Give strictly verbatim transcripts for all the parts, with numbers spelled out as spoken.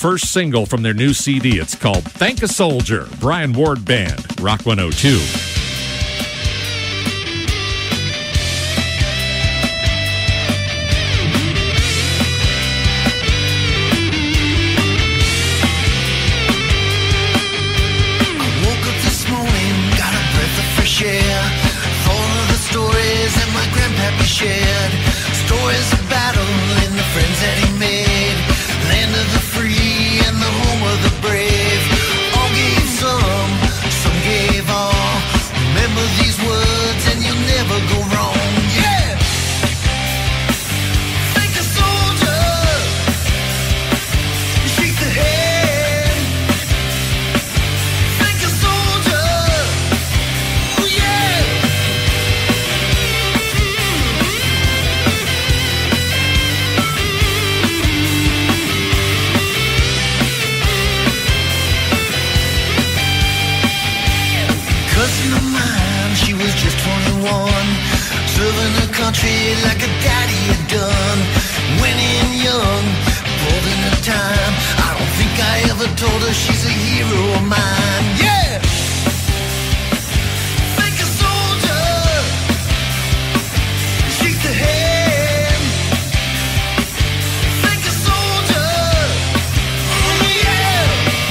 first single from their new C D. It's called Thank a Soldier. Brian Ward Band, Rock one oh two. Shared stories of battle and the friends that he made, land of the free and the home of the brave. All gave some, some gave all. Remember these words and you'll never go wrong. Yeah! Thank a soldier, you shake the hand. Thank a soldier, oh yeah! Cousin of mine, she was just twenty-one, serving her country like a daddy had done. Went in young, pulled in her time. I don't think I ever told her she's a hero of mine. Yeah! Thank a soldier, shake the hand. Thank a soldier, oh yeah!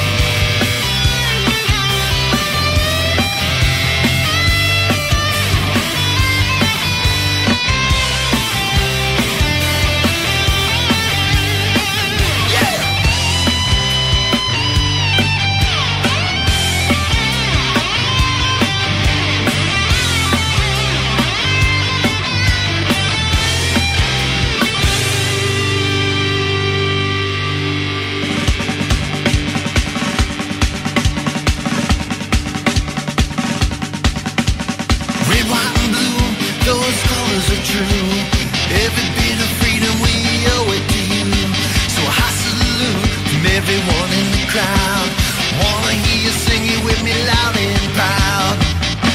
Red, white, and blue, those colors are true. Every bit of freedom, we owe it to you. So a high salute from everyone in the crowd. Wanna hear you sing it with me loud and proud.